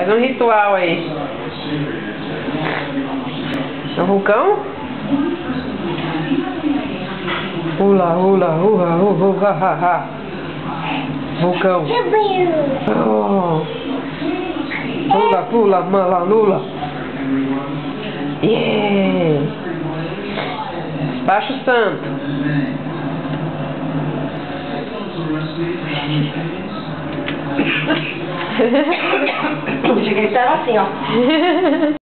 Faz um ritual aí. É um vulcão? Hula, hula, hula, hula, ha, ha. Vulcão. Oh. Pula, pula, malalula. Yeah. Baixa o santo. Achei que ele estava assim, ó.